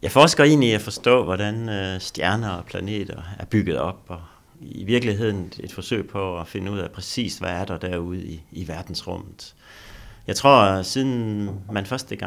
Jeg forsker egentlig i at forstå, hvordan stjerner og planeter er bygget op, og i virkeligheden et forsøg på at finde ud af præcis, hvad er der derude i verdensrummet. Jeg tror, siden man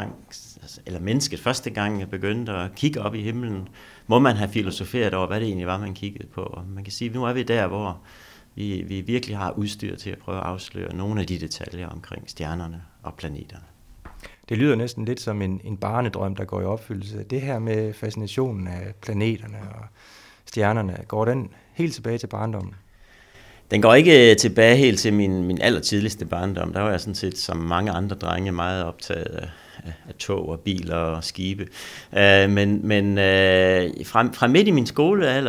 mennesket første gang begyndte at kigge op i himlen, må man have filosoferet over, hvad det egentlig var, man kiggede på. Og man kan sige, at nu er vi der, hvor vi virkelig har udstyr til at prøve at afsløre nogle af de detaljer omkring stjernerne og planeterne. Det lyder næsten lidt som en barnedrøm, der går i opfyldelse. Det her med fascinationen af planeterne og stjernerne, går den helt tilbage til barndommen? Den går ikke tilbage helt til min allertidligste barndom. Der var jeg sådan set, som mange andre drenge, meget optaget af tog og biler og skibe. Men fra midt i min skolealder,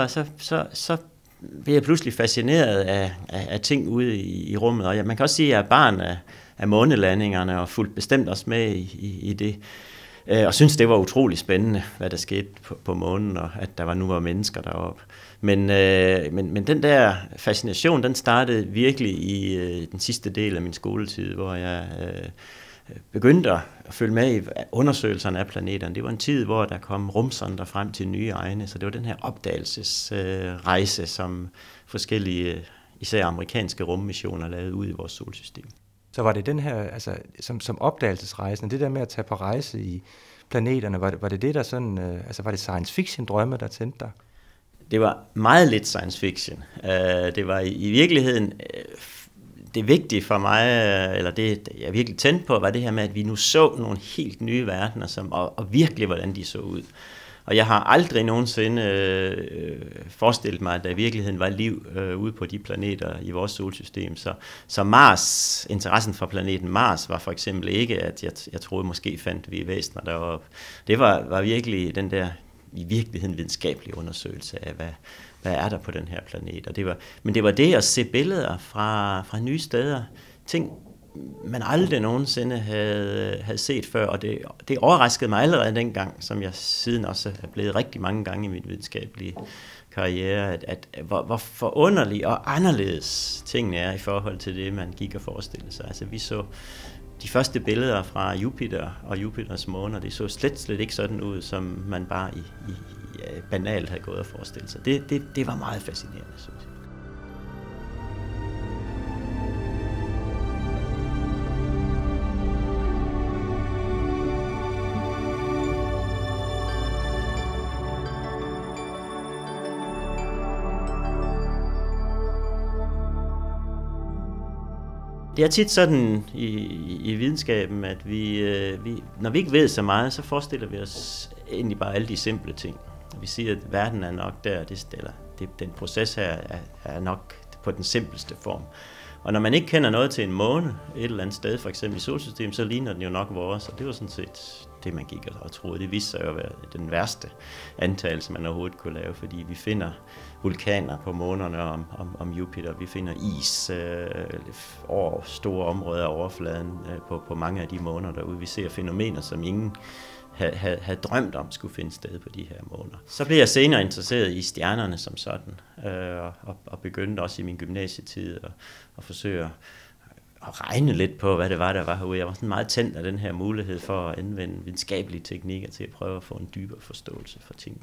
så blev jeg pludselig fascineret af ting ude i rummet. Og man kan også sige, at jeg er barn af månelandingerne og fuldt bestemt også med i det. Og synes det var utrolig spændende, hvad der skete på månen, og at der nu var mennesker deroppe. Men den der fascination, den startede virkelig i den sidste del af min skoletid, hvor jeg begyndte at følge med i undersøgelserne af planeterne. Det var en tid, hvor der kom rumsonder frem til nye egne, så det var den her opdagelsesrejse, som forskellige, især amerikanske rummissioner, lavede ud i vores solsystem. Så var det den her, altså som opdagelsesrejsen, det der med at tage på rejse i planeterne, var det der sådan, var det science fiction drømme, der tændte dig? Det var meget lidt science fiction. Det var i virkeligheden det vigtige for mig, eller det jeg virkelig tændte på, var det her med, at vi nu så nogle helt nye verdener, og virkelig hvordan de så ud. Og jeg har aldrig nogensinde forestillet mig, at der i virkeligheden var liv ude på de planeter i vores solsystem. Så Mars, interessen for planeten Mars, var for eksempel ikke, at jeg troede måske fandt vi væsener deroppe. Det var virkelig den der i virkeligheden videnskabelige undersøgelse af, hvad er der på den her planet. Og det var det at se billeder fra nye steder, ting man aldrig nogensinde havde set før, og det overraskede mig allerede dengang, som jeg siden også er blevet rigtig mange gange i min videnskabelige karriere, at hvor forunderlig og anderledes tingene er i forhold til det, man gik og forestillede sig. Altså vi så de første billeder fra Jupiter og Jupiters måner, det så slet ikke sådan ud, som man bare banalt havde gået og forestillet sig. Det var meget fascinerende, synes jeg. Det er tit sådan i videnskaben, at vi, når vi ikke ved så meget, så forestiller vi os egentlig bare alle de simple ting. Vi siger, at verden er nok der, den proces her er nok på den simpleste form. Og når man ikke kender noget til en måne et eller andet sted, for eksempel i solsystemet, så ligner den jo nok vores, og det var sådan set det, man gik og troede. Det viste sig jo at være den værste antagelse, man overhovedet kunne lave, fordi vi finder vulkaner på månerne om Jupiter, vi finder is over store områder af overfladen på mange af de måner derude. Vi ser fænomener, som ingen havde drømt om skulle finde sted på de her måner. Så blev jeg senere interesseret i stjernerne som sådan, og begyndte også i min gymnasietid at forsøge at regne lidt på, hvad det var, der var herude. Jeg var sådan meget tændt af den her mulighed for at anvende videnskabelige teknikker til at prøve at få en dybere forståelse for tingene.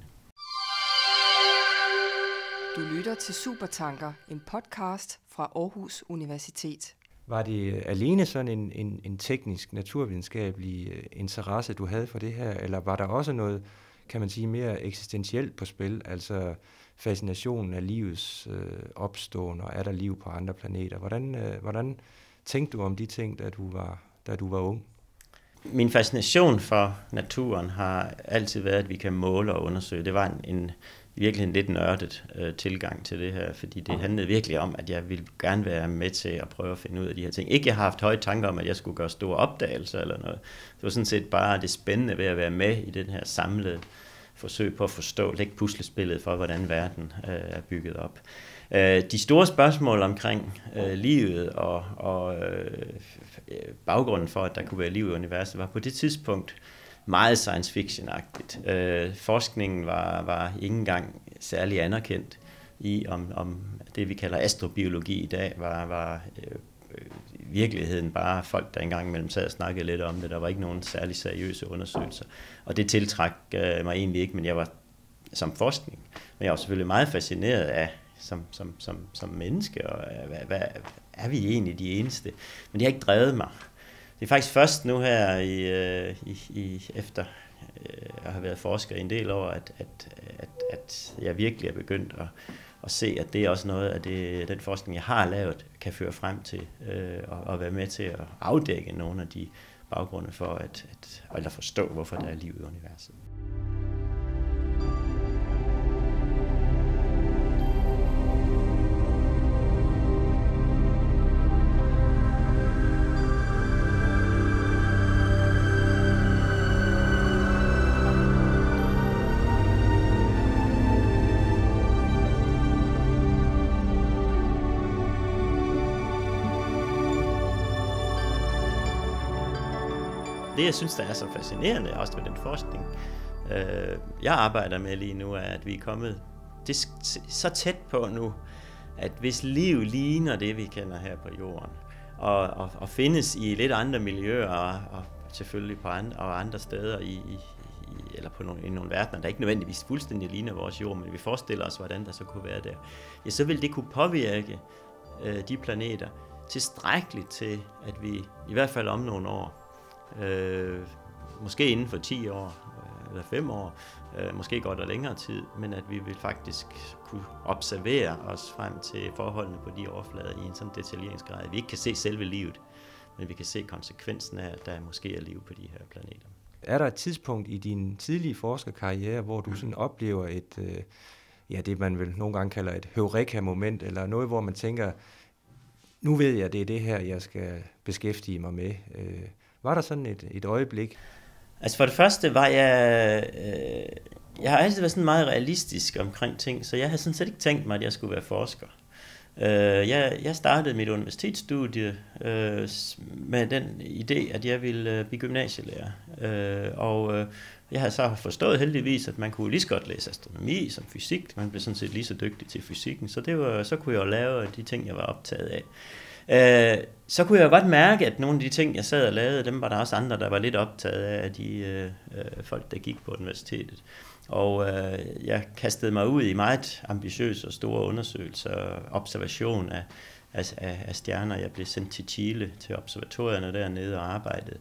Du lytter til Supertanker, en podcast fra Aarhus Universitet. Var det alene sådan en teknisk, naturvidenskabelig interesse, du havde for det her, eller var der også noget, kan man sige, mere eksistentielt på spil, altså fascinationen af livets opståen, og er der liv på andre planeter? Hvordan tænkte du om de ting, da du var ung? Min fascination for naturen har altid været, at vi kan måle og undersøge. Det var virkelig en lidt nørdet tilgang til det her, fordi det handlede virkelig om, at jeg ville gerne være med til at prøve at finde ud af de her ting. Ikke jeg har haft høje tanker om, at jeg skulle gøre store opdagelser eller noget. Det var sådan set bare det spændende ved at være med i den her samlede forsøg på at lægge puslespillet for, hvordan verden er bygget op. De store spørgsmål omkring livet og baggrunden for, at der kunne være liv i universet, var på det tidspunkt meget science fiction-agtigt. Forskningen var ikke engang særlig anerkendt i, om det, vi kalder astrobiologi i dag, var i virkeligheden bare folk, der engang imellem sad og snakkede lidt om det. Der var ikke nogen særlig seriøse undersøgelser. Og det tiltrak mig egentlig ikke, men jeg var som forskning. Men jeg var selvfølgelig meget fascineret af, som menneske, og hvad er vi egentlig de eneste? Men det har ikke drevet mig. Det er faktisk først nu her, efter jeg har været forsker i en del år, at jeg virkelig er begyndt at se, at det er også noget af den forskning, jeg har lavet, kan føre frem til at være med til at afdække nogle af de baggrunde for at forstå, hvorfor der er liv i universet. Det, jeg synes, der er så fascinerende, også med den forskning, jeg arbejder med lige nu, er, at vi er kommet så tæt på nu, at hvis liv ligner det, vi kender her på jorden, og findes i lidt andre miljøer, og selvfølgelig på andre steder, eller i nogle verdener, der ikke nødvendigvis fuldstændig ligner vores jord, men vi forestiller os, hvordan der så kunne være der, ja, så vil det kunne påvirke de planeter tilstrækkeligt til, at vi i hvert fald om nogle år, måske inden for 10 år eller 5 år, måske godt og længere tid, men at vi vil faktisk kunne observere os frem til forholdene på de overflader i en sådan detaljeringsgrad, at vi ikke kan se selve livet, men vi kan se konsekvensen af, at der måske er liv på de her planeter. Er der et tidspunkt i din tidlige forskerkarriere, hvor du sådan oplever det man vel nogle gange kalder et heureka-moment, eller noget, hvor man tænker, nu ved jeg, det er det her, jeg skal beskæftige mig med? Var der sådan et øjeblik? Altså for det første var jeg har altid været sådan meget realistisk omkring ting, så jeg havde sådan set ikke tænkt mig, at jeg skulle være forsker. Jeg startede mit universitetsstudie med den idé, at jeg ville blive gymnasielærer. Og jeg havde så forstået heldigvis, at man kunne lige så godt læse astronomi som fysik. Man blev sådan set lige så dygtig til fysikken, så kunne jeg jo lave de ting, jeg var optaget af. Så kunne jeg godt mærke, at nogle af de ting, jeg sad og lavede, dem var der også andre, der var lidt optaget af de folk, der gik på universitetet. Og jeg kastede mig ud i meget ambitiøse og store undersøgelser, observation af stjerner. Jeg blev sendt til Chile, til observatorierne dernede og arbejdede.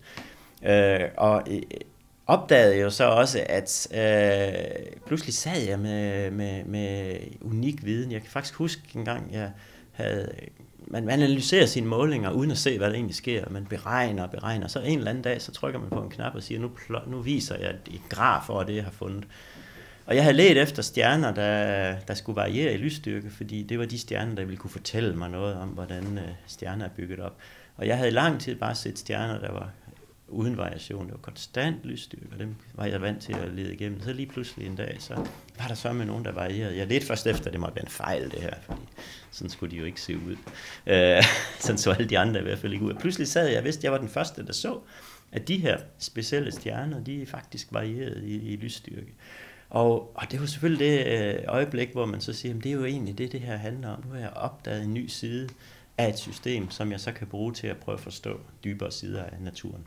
Og opdagede jo så også, at pludselig sad jeg med unik viden. Jeg kan faktisk huske en gang, jeg havde... Man analyserer sine målinger uden at se, hvad der egentlig sker. Man beregner. Så en eller anden dag, så trykker man på en knap og siger, nu viser jeg et graf over det, jeg har fundet. Og jeg havde ledt efter stjerner, der skulle variere i lysstyrke, fordi det var de stjerner, der ville kunne fortælle mig noget om, hvordan stjerner er bygget op. Og jeg havde i lang tid bare set stjerner, der var uden variation. Det var konstant lysstyrke, og dem var jeg vant til at lede igennem. Så lige pludselig en dag, så var der så med nogen, der varierede. Jeg ledte først efter, at det måtte være en fejl, det her, fordi sådan skulle de jo ikke se ud. Sådan så alle de andre i hvert fald ikke ud. Og pludselig sad jeg og vidste, at jeg var den første, der så, at de her specielle stjerner, de faktisk varierede i lysstyrke. Og det var selvfølgelig det øjeblik, hvor man så siger, at det er jo egentlig det her handler om. Nu har jeg opdaget en ny side af et system, som jeg så kan bruge til at prøve at forstå dybere sider af naturen.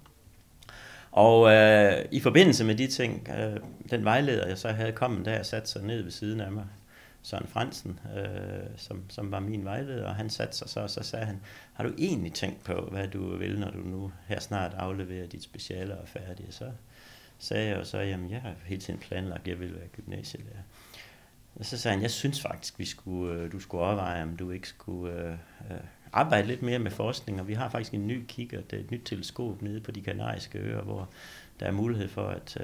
Og i forbindelse med de ting, den vejleder, jeg så havde kommet der og satte sig ned ved siden af mig, Søren Fransen, som var min vejleder, og han satte sig så sagde han, har du egentlig tænkt på, hvad du vil, når du nu her snart afleverer dit speciale og er færdig? Så sagde jeg jo så, jamen jeg har hele tiden planlagt, at jeg ville være gymnasielærer. Og så sagde han, jeg synes faktisk, du skulle overveje, om du ikke skulle arbejde lidt mere med forskning, og vi har faktisk en ny kikkert, et nyt teleskop nede på de Kanariske Øer, hvor der er mulighed for, at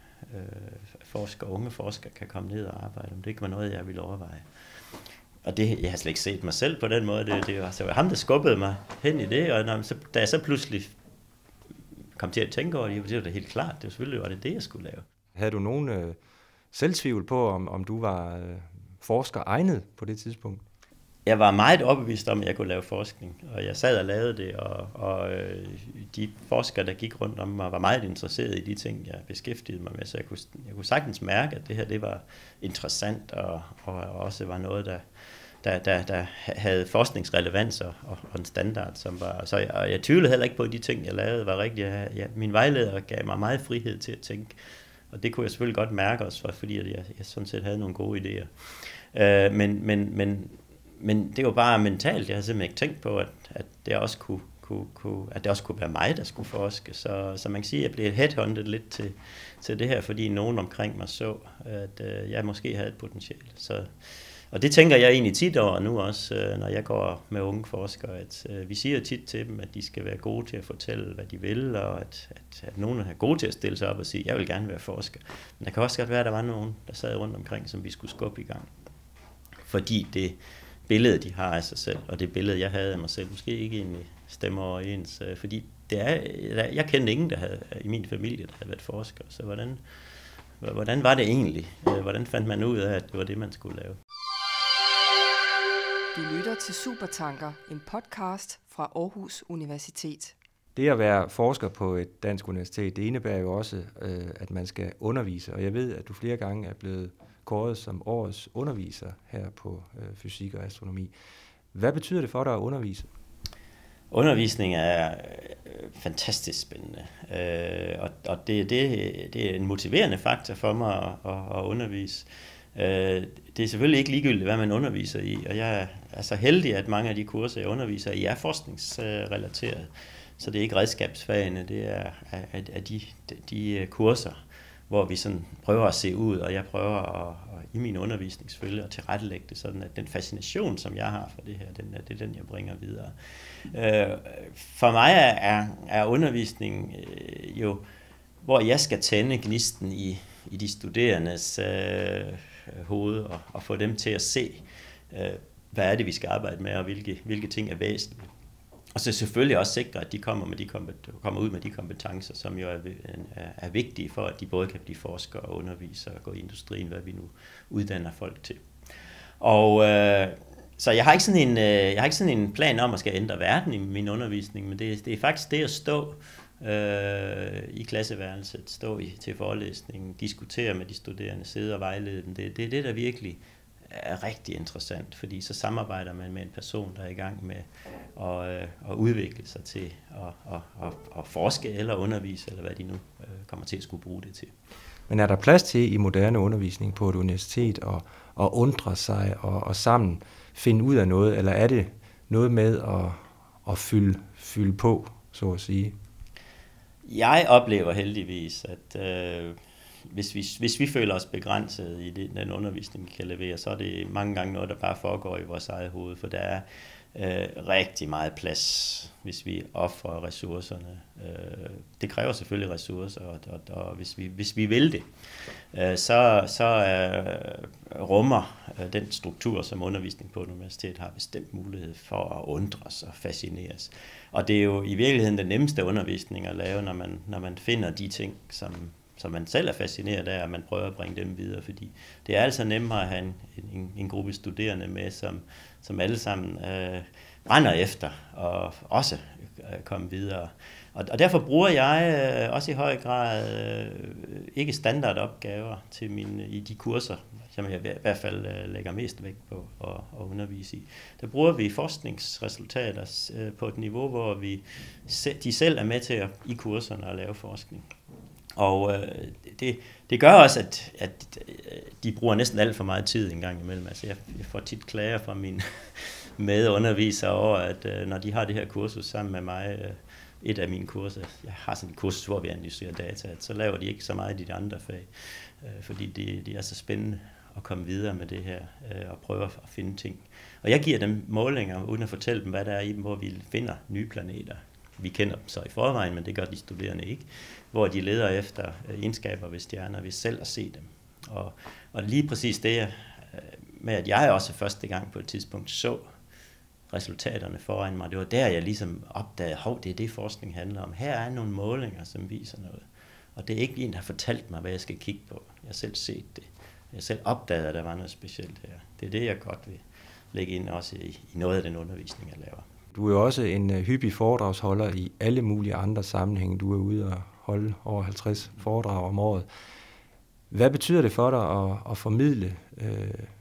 unge forskere kan komme ned og arbejde, om det ikke var noget, jeg ville overveje. Og det, jeg har slet ikke set mig selv på den måde, det var ham, der skubbede mig hen i det, og da jeg så pludselig kom til at tænke over det var da helt klart, det var selvfølgelig det, jeg skulle lave. Havde du nogen selvtvivl på, om du var forsker egnet på det tidspunkt? Jeg var meget overbevist om, at jeg kunne lave forskning, og jeg sad og lavede det, og de forskere, der gik rundt om mig, var meget interesserede i de ting, jeg beskæftigede mig med, så jeg kunne sagtens mærke, at det her det var interessant, og også var noget, der havde forskningsrelevans og en standard, som var... Så jeg tvivlede heller ikke på, at de ting, jeg lavede, var rigtige. Min vejleder gav mig meget frihed til at tænke, og det kunne jeg selvfølgelig godt mærke også, fordi jeg sådan set havde nogle gode idéer. Men det var bare mentalt. Jeg havde simpelthen ikke tænkt på, at det også kunne være mig, der skulle forske. Så man kan sige, at jeg blev headhunted lidt til det her, fordi nogen omkring mig så, at jeg måske havde et potentiale. Og det tænker jeg egentlig tit over nu også, når jeg går med unge forskere, at vi siger tit til dem, at de skal være gode til at fortælle, hvad de vil, og at nogen er gode til at stille sig op og sige, jeg vil gerne være forsker. Men der kan også godt være, at der var nogen, der sad rundt omkring, som vi skulle skubbe i gang. Fordi det billede, de har af sig selv, og det billede, jeg havde af mig selv, måske ikke egentlig stemmer overens. Fordi jeg kendte ingen, der havde i min familie, der havde været forsker. Så hvordan var det egentlig? Hvordan fandt man ud af, at det var det, man skulle lave? Du lytter til Supertanker, en podcast fra Aarhus Universitet. Det at være forsker på et dansk universitet, det indebærer jo også, at man skal undervise. Og jeg ved, at du flere gange er blevet kåret som årets underviser her på fysik og astronomi. Hvad betyder det for dig at undervise? Undervisning er fantastisk spændende, og det er en motiverende faktor for mig at undervise. Det er selvfølgelig ikke ligegyldigt, hvad man underviser i, og jeg er så heldig, at mange af de kurser, jeg underviser i, er forskningsrelateret. Så det er ikke redskabsfagene, det er de kurser, hvor vi sådan prøver at se ud, og jeg prøver at i min undervisning selvfølgelig at tilrettelægge det sådan, at den fascination, som jeg har for det her, det er den, jeg bringer videre. For mig er undervisning jo, hvor jeg skal tænde gnisten i de studerendes hoved og få dem til at se, hvad er det, vi skal arbejde med, og hvilke ting er væsentlige. Og så selvfølgelig også sikre, at de kommer ud med de kompetencer, som jo er vigtige for, at de både kan blive forskere og undervisere og gå i industrien, hvad vi nu uddanner folk til. Og så jeg har ikke sådan en plan om at skal ændre verden i min undervisning, men det er faktisk det at stå i klasseværelset, stå til forelæsningen, diskutere med de studerende, sidde og vejlede dem. Det er det, der virkelig er rigtig interessant, fordi så samarbejder man med en person, der er i gang med at udvikle sig til at forske eller undervise, eller hvad de nu kommer til at skulle bruge det til. Men er der plads til i moderne undervisning på et universitet at undre sig og sammen finde ud af noget, eller er det noget med at fylde på, så at sige? Jeg oplever heldigvis, at hvis vi føler os begrænset i den undervisning, vi kan levere, så er det mange gange noget, der bare foregår i vores eget hoved, for der er rigtig meget plads, hvis vi offrer ressourcerne. Det kræver selvfølgelig ressourcer, og hvis vi vil det, så rummer den struktur, som undervisning på et universitet har, bestemt mulighed for at undres og fascineres. Og det er jo i virkeligheden den nemmeste undervisning at lave, når man finder de ting, som man selv er fascineret af, og man prøver at bringe dem videre, fordi det er altså nemmere at have en gruppe studerende med, som alle sammen brænder efter, og også komme videre. Og derfor bruger jeg også i høj grad ikke standardopgaver i de kurser, som jeg i hvert fald lægger mest vægt på at undervise i. Der bruger vi forskningsresultater på et niveau, hvor de selv er med til i kurserne at lave forskning. Og det gør også, at de bruger næsten alt for meget tid en gang imellem. Altså jeg får tit klager fra mine medundervisere over, at når de har det her kursus sammen med mig, et af mine kurser, jeg har sådan et kursus, hvor vi analyserer data, så laver de ikke så meget i de andre fag, fordi det er så spændende at komme videre med det her og prøve at finde ting. Og jeg giver dem målinger, uden at fortælle dem, hvad der er i dem, hvor vi finder nye planeter. Vi kender dem så i forvejen, men det gør de studerende ikke, hvor de leder efter egenskaber ved stjerner, ved selv at se dem. Og lige præcis det med, at jeg også første gang på et tidspunkt så resultaterne foran mig, det var der, jeg ligesom opdagede, det er det, forskning handler om. Her er nogle målinger, som viser noget. Og det er ikke en, der har fortalt mig, hvad jeg skal kigge på. Jeg har selv set det. Jeg selv opdagede, at der var noget specielt her. Det er det, jeg godt vil lægge ind også i noget af den undervisning, jeg laver. Du er jo også en hyppig foredragsholder i alle mulige andre sammenhænge. Du er ude og holde over 50 foredrag om året. Hvad betyder det for dig at formidle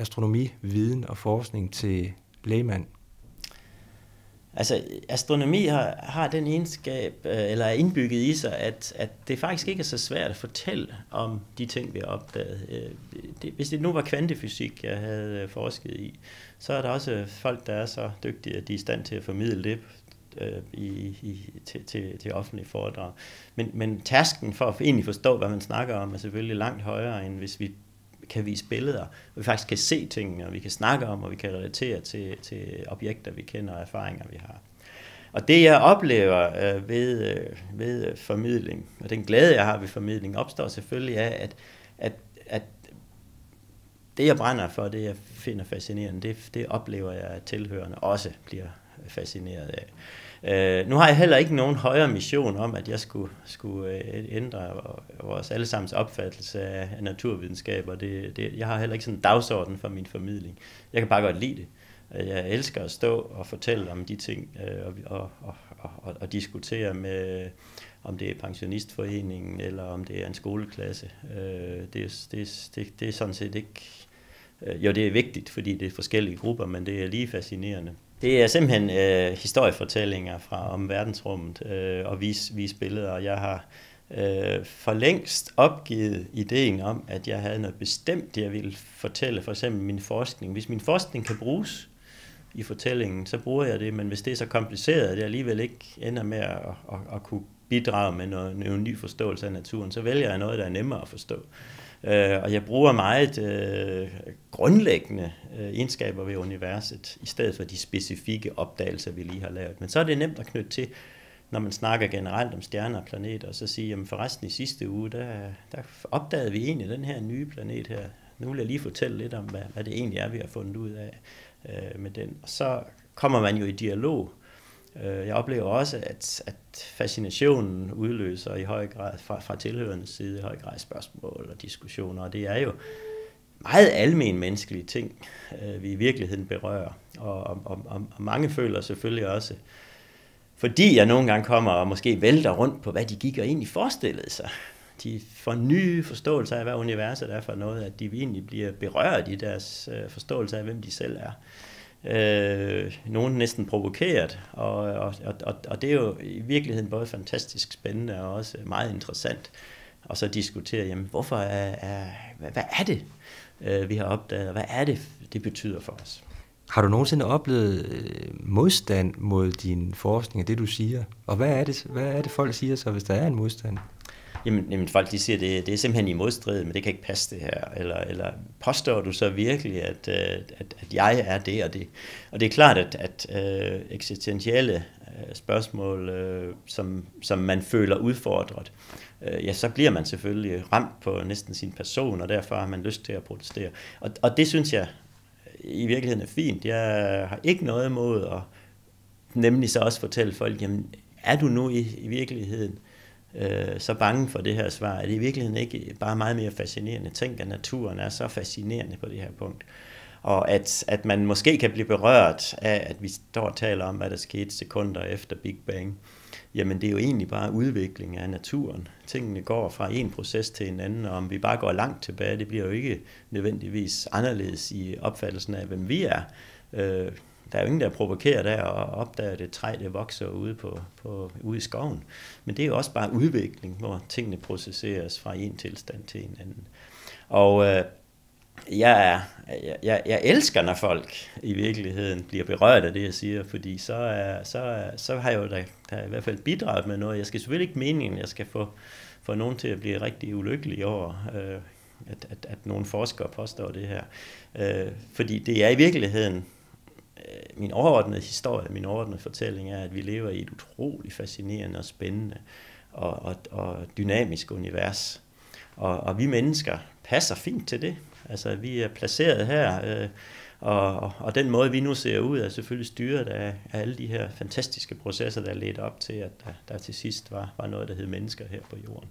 astronomividen og forskning til lægmand? Altså, astronomi har den egenskab, eller er indbygget i sig, at det faktisk ikke er så svært at fortælle om de ting, vi har opdaget. Hvis det nu var kvantefysik, jeg havde forsket i, så er der også folk, der er så dygtige, at de er i stand til at formidle det til offentlige foredrag. Men tærsken for at egentlig forstå, hvad man snakker om, er selvfølgelig langt højere, end hvis vi kan vise billeder, og vi faktisk kan se tingene, og vi kan snakke om, og vi kan relatere til objekter, vi kender, og erfaringer, vi har. Og det, jeg oplever ved formidling, og den glæde, jeg har ved formidling, opstår selvfølgelig af, at det, jeg brænder for, det, jeg finder fascinerende, det oplever jeg, at tilhørende også bliver fascineret af. Nu har jeg heller ikke nogen højere mission om, at jeg skulle ændre vores allesammens opfattelse af naturvidenskaber. Jeg har heller ikke sådan en dagsorden for min formidling. Jeg kan bare godt lide det. Jeg elsker at stå og fortælle om de ting og diskutere med, om det er pensionistforeningen eller om det er en skoleklasse. Det er sådan set ikke... Jo, det er vigtigt, fordi det er forskellige grupper, men det er lige fascinerende. Det er simpelthen historiefortællinger om verdensrummet og vise billeder. Jeg har for længst opgivet ideen om, at jeg havde noget bestemt, jeg ville fortælle, for eksempel min forskning. Hvis min forskning kan bruges i fortællingen, så bruger jeg det, men hvis det er så kompliceret, at jeg alligevel ikke ender med at kunne bidrage med noget ny forståelse af naturen, så vælger jeg noget, der er nemmere at forstå. Og jeg bruger meget grundlæggende egenskaber ved universet, i stedet for de specifikke opdagelser, vi lige har lavet. Men så er det nemt at knytte til, når man snakker generelt om stjerner og planeter, og så sige, jamen forresten i sidste uge, der opdagede vi egentlig den her nye planet her. Nu vil jeg lige fortælle lidt om, hvad det egentlig er, vi har fundet ud af med den. Og så kommer man jo i dialog. Jeg oplever også, at fascinationen udløser i høj grad fra tilhørendes side, i høj grad spørgsmål og diskussioner, og det er jo meget almen menneskelige ting, vi i virkeligheden berører, og mange føler selvfølgelig også, fordi jeg nogle gange kommer og måske vælter rundt på, hvad de gik og egentlig forestillede sig. De får nye forståelser af, hvad universet er for noget, at de egentlig bliver berørt i deres forståelse af, hvem de selv er. Nogen næsten provokeret, og det er jo i virkeligheden både fantastisk spændende og også meget interessant at så diskutere, jamen hvorfor hvad er det, vi har opdaget, og hvad er det betyder for os. Har du nogensinde oplevet modstand mod din forskning og det, du siger? Og hvad er det folk siger så, hvis der er en modstand? Jamen folk de siger, det er simpelthen i modstrid, men det kan ikke passe det her. Eller påstår du så virkelig, at jeg er det og det? Og det er klart, at eksistentielle spørgsmål, som man føler udfordret, ja, så bliver man selvfølgelig ramt på næsten sin person, og derfor har man lyst til at protestere. Og det synes jeg i virkeligheden er fint. Jeg har ikke noget imod at nemlig så også fortælle folk, jamen er du nu i virkeligheden så bange for det her svar? Er det i virkeligheden ikke bare meget mere fascinerende? Tænk, at naturen er så fascinerende på det her punkt. Og at man måske kan blive berørt af, at vi står og taler om, hvad der skete sekunder efter Big Bang. Jamen det er jo egentlig bare udvikling af naturen. Tingene går fra en proces til en anden, og om vi bare går langt tilbage, det bliver jo ikke nødvendigvis anderledes i opfattelsen af, hvem vi er. Der er jo ingen, der provokerer der og opdager det træ, det vokser ude i skoven. Men det er jo også bare udvikling, hvor tingene processeres fra en tilstand til en anden. Og jeg elsker, når folk i virkeligheden bliver berørt af det, jeg siger, fordi så har jeg jo der i hvert fald bidraget med noget. Jeg skal selvfølgelig ikke meningen, jeg skal få nogen til at blive rigtig ulykkelige over, at nogle forskere påstår det her. Fordi det er i virkeligheden min overordnede historie, min overordnede fortælling er, at vi lever i et utroligt fascinerende og spændende og dynamisk univers. Og vi mennesker passer fint til det. Altså, vi er placeret her, og den måde, vi nu ser ud, er selvfølgelig styret af alle de her fantastiske processer, der ledte op til, at der til sidst var noget, der hed mennesker her på jorden.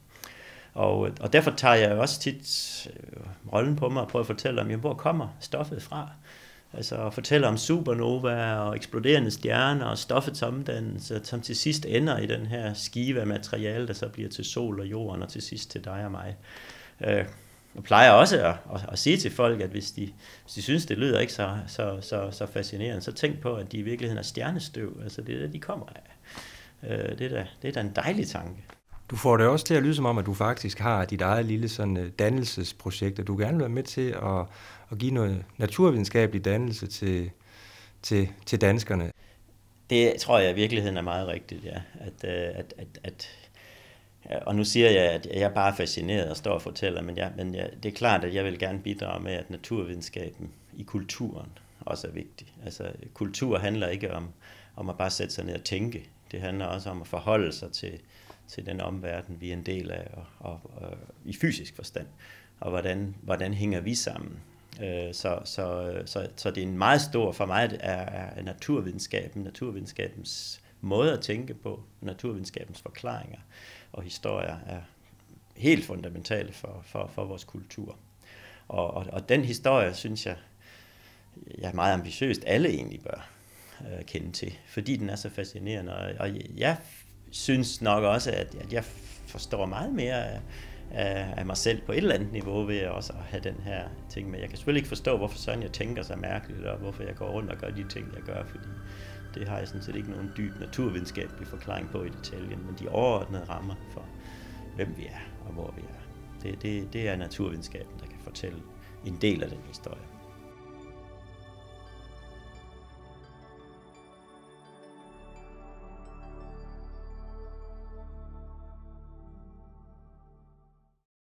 Og derfor tager jeg også tit rollen på mig og prøver at fortælle om, jamen, hvor kommer stoffet fra? Altså at fortælle om supernova og eksploderende stjerner og stoffets omdannelse, som til sidst ender i den her skive af materiale, der så bliver til sol og jorden og til sidst til dig og mig. Jeg plejer også at sige til folk, at hvis de synes, det lyder ikke så fascinerende, så tænk på, at de i virkeligheden er stjernestøv. Altså det er det, de kommer af. Det er da en dejlig tanke. Du får det også til at lyde som om, at du faktisk har dit eget lille sådan dannelsesprojekt, og du gerne vil være med til at give noget naturvidenskabelig dannelse til danskerne. Det tror jeg i virkeligheden er meget rigtigt, ja. Og nu siger jeg, at jeg bare er fascineret og står og fortæller, men det er klart, at jeg vil gerne bidrage med, at naturvidenskaben i kulturen også er vigtig. Altså kultur handler ikke om at bare sætte sig ned og tænke. Det handler også om at forholde sig til den omverden, vi er en del af, og i fysisk forstand. Og hvordan hænger vi sammen? Så det er en meget stor, for mig er naturvidenskabens måde at tænke på, naturvidenskabens forklaringer og historier er helt fundamentale for vores kultur. Og den historie, synes jeg er meget ambitiøst, alle egentlig bør kende til, fordi den er så fascinerende. Og jeg synes nok også, at jeg forstår meget mere af mig selv på et eller andet niveau ved også at have den her ting med. Jeg kan selvfølgelig ikke forstå, hvorfor sådan jeg tænker så mærkeligt, og hvorfor jeg går rundt og gør de ting, jeg gør, fordi det har jeg sådan set ikke nogen dyb naturvidenskabelig forklaring på i detaljen, men de overordnede rammer for, hvem vi er og hvor vi er. Det er naturvidenskaben, der kan fortælle en del af den historie.